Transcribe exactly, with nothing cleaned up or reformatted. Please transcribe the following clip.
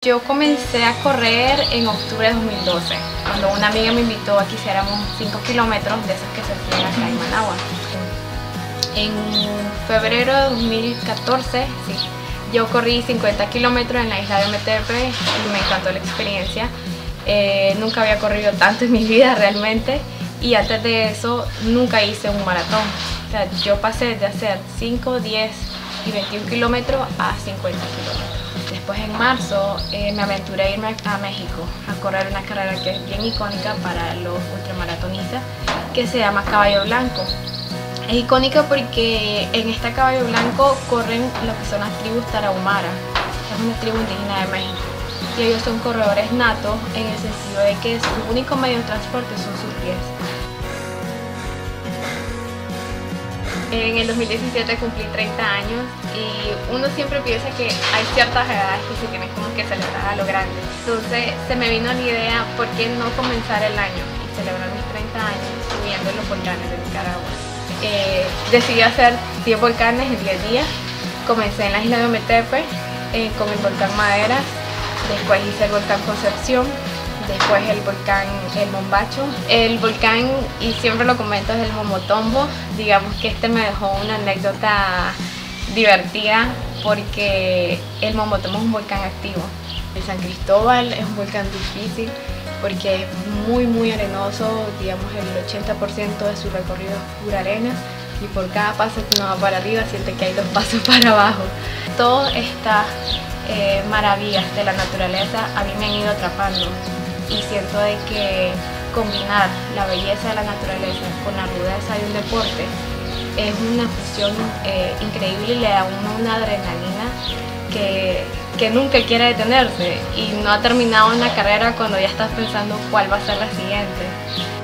Yo comencé a correr en octubre de dos mil doce, cuando una amiga me invitó a que hiciéramos cinco kilómetros de esos que se hacían acá en Managua. En febrero de dos mil catorce, sí, yo corrí cincuenta kilómetros en la isla de Ometepe y me encantó la experiencia. Eh, nunca había corrido tanto en mi vida realmente, y antes de eso nunca hice un maratón. O sea, yo pasé de hacer cinco, diez y veintiún kilómetros a cincuenta kilómetros. Después en marzo eh, me aventuré a irme a México a correr una carrera que es bien icónica para los ultramaratonistas, que se llama Caballo Blanco. Es icónica porque en esta Caballo Blanco corren lo que son las tribus Tarahumara, es una tribu indígena de México, y ellos son corredores natos en el sentido de que su único medio de transporte son sus pies. En el dos mil diecisiete cumplí treinta años y uno siempre piensa que hay ciertas edades que se tienen como que celebrar a lo grande. Entonces se me vino la idea, ¿por qué no comenzar el año y celebrar mis treinta años subiendo los volcanes de Nicaragua? Eh, decidí hacer diez volcanes en diez días. Comencé en la isla de Ometepe eh, con el volcán Maderas, después hice el volcán Concepción, después el volcán El Mombacho, el volcán, y siempre lo comento, es el Momotombo. Digamos que este me dejó una anécdota divertida porque el Momotombo es un volcán activo. El San Cristóbal es un volcán difícil porque es muy muy arenoso, digamos el ochenta por ciento de su recorrido es pura arena, y por cada paso que uno va para arriba siente que hay dos pasos para abajo. Todas estas eh, maravillas de la naturaleza a mí me han ido atrapando, y siento de que combinar la belleza de la naturaleza con la rudeza de un deporte es una fusión eh, increíble, y le da a uno una adrenalina que, que nunca quiere detenerse, y no ha terminado una carrera cuando ya estás pensando cuál va a ser la siguiente.